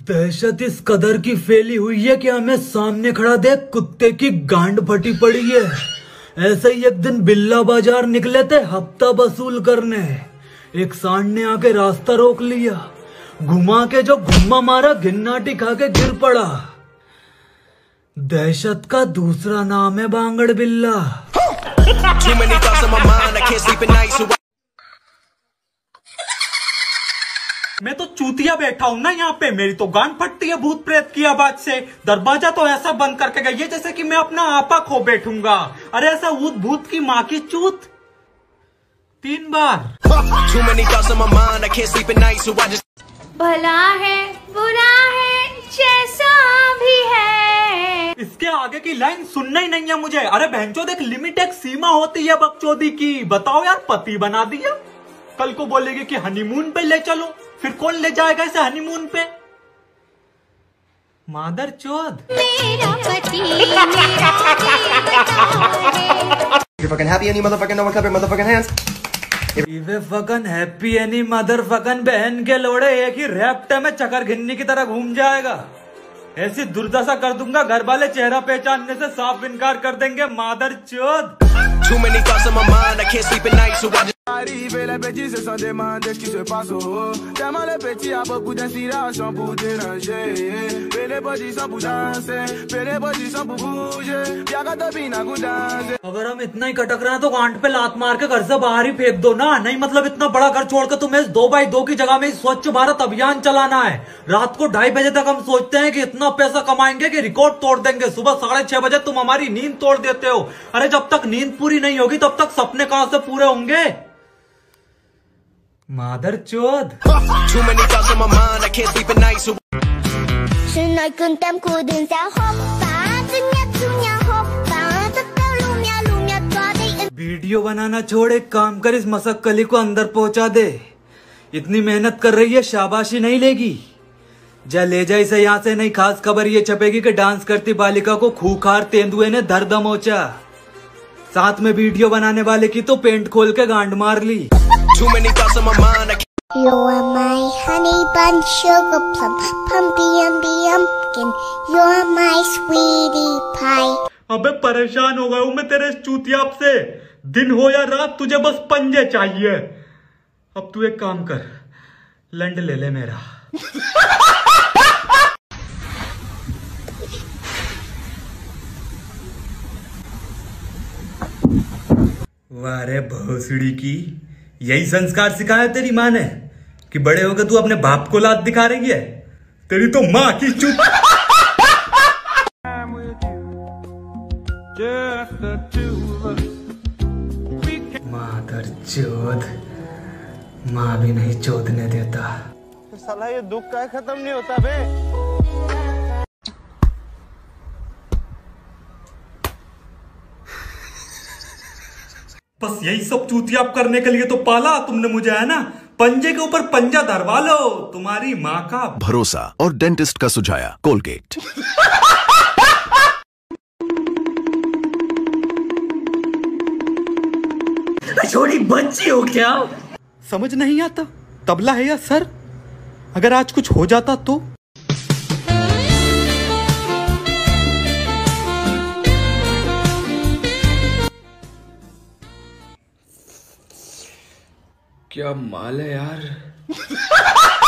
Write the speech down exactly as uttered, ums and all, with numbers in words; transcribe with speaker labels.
Speaker 1: दहशत इस कदर की फैली हुई है कि हमें सामने खड़ा देख कुत्ते की गांड फटी पड़ी है। ऐसे ही एक दिन बिल्ला बाजार निकले थे हफ्ता वसूल करने। एक सांड ने आके रास्ता रोक लिया, घुमा के जो घुमा मारा गिन्नाटी खा के गिर पड़ा। दहशत का दूसरा नाम है बांगड़ बिल्ला।
Speaker 2: मैं तो चूतिया बैठा हूँ ना यहाँ पे, मेरी तो गांड फटती है भूत प्रेत की आवाज से। दरवाजा तो ऐसा बंद करके गई है जैसे कि मैं अपना आपा खो बैठूंगा। अरे ऐसा भूत भूत की माँ की चूत तीन बार।
Speaker 3: भला है बुरा है जैसा भी है।
Speaker 2: इसके आगे की लाइन सुनना ही नहीं है मुझे। अरे बहनचोद देख, लिमिट एक सीमा होती है बकचोदी की। बताओ यार, पति बना दिया, कल को बोलेगी कि हनीमून पे ले चलो, फिर कौन ले जाएगा इसे हनीमून पे? मादर चोद।
Speaker 3: मेरा पति मेरा
Speaker 4: You're fucking happy any motherfucking no one clap your motherfucking hands.
Speaker 1: Every fucking happy any mother fucking बहन के लोड़े एक ही रैप्टे में चक्कर घिन्नी की तरह घूम जाएगा। ऐसी दुर्दशा कर दूंगा घर वाले चेहरा पहचानने से साफ इनकार कर देंगे। मादर चोद।
Speaker 5: Arrive les petits se sont demandés ce qui se passe oh. Tellement les petits a beaucoup d'inspiration pour déranger. Mais les petits sont pour danser, mais les petits sont pour bouger. Y'a qu'à te biना को danser.
Speaker 1: अगर हम इतना ही कटक रहे हैं तो गांड पे लात मार के घर से बाहर ही फेंक दो ना। नहीं मतलब इतना बड़ा घर छोड़कर तुम्हें दो बाई दो की जगह में स्वच्छ भारत अभियान चलाना है। रात को ढाई बजे तक हम सोचते हैं कि इतना पैसा कमाएंगे कि रिकॉर्ड तोड़ देंगे। सुबह साढ़े छह बजे तुम हमारी नींद तोड़ देते हो। अरे जब तक नींद पूरी नहीं होगी तब तक सपने कहां से पूरे होंगे? मादर चोद। वीडियो बनाना छोड़, एक काम कर, इस मसक कली को अंदर पहुंचा दे। इतनी मेहनत कर रही है, शाबाशी नहीं लेगी? जा ले जा इसे यहाँ से, नहीं खास खबर ये छपेगी कि डांस करती बालिका को खूंखार तेंदुए ने धर दमोचा। साथ में वीडियो बनाने वाले की तो पेंट खोल के गांड मार ली।
Speaker 6: You are my honey bun, sugar plum, pumpy umby umpkin. You are my sweetie pie.
Speaker 2: अबे परेशान हो गया हूं मैं तेरे चूतियाप से। दिन हो या रात तुझे बस पंजे चाहिए। अब तू एक काम कर, लंड ले ले मेरा।
Speaker 1: वाह रे भोसड़ी की, यही संस्कार सिखाया तेरी माँ ने कि बड़े होकर तू अपने बाप को लात दिखा रही है? तेरी तो माँ की चुप। मादर चोद, माँ भी नहीं चोदने देता।
Speaker 5: साला ये दुख का खत्म नहीं होता बे।
Speaker 2: बस यही सब चूतियाप करने के लिए तो पाला तुमने मुझे, है ना? पंजे के ऊपर पंजा धरवा लो, तुम्हारी माँ का
Speaker 7: भरोसा और डेंटिस्ट का सुझाया कोलगेट।
Speaker 1: छोड़ी बच्ची हो क्या?
Speaker 2: समझ नहीं आता तबला है या सर? अगर आज कुछ हो जाता तो?
Speaker 1: क्या माल है यार।